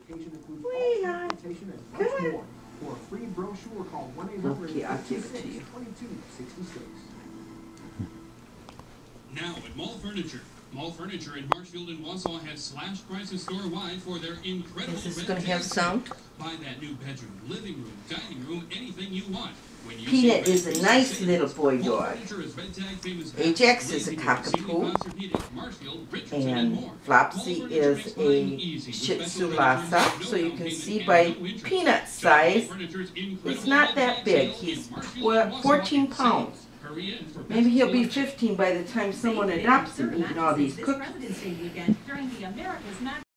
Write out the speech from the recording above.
application includes all Sweetheart. documentation and Come much on. more. For a free brochure, call Okay, I'll give it to you. 1-800-266-2266. Now at Mall Furniture. Mall Furniture in Marshfield and Wausau has slashed prices store-wide for their incredible Is this bed going to have taste. sound? Buy that new bedroom, living room, dining room, anything you want. When you Peanut see is Red a Face nice Savings, little boy Mall dog. Furniture is Red Tag famous Ajax beds, is a living room, cockapoo. seating, Posturepedic, Marshfield, Richardson, and And more. Flopsy Mall Furniture is makes buying a easy with Shih special Tzu features, Lhasa, no so you down can payment, see and by no interest. Peanut Shop size, Mall Furniture's he's incredible not that bed big. sale He's in Marshfield and Wausau 14 and pounds. Hurry in for Maybe best he'll be selection. 15 by the time someone adopts him eating all these This cookies. President's Day weekend during the America's Not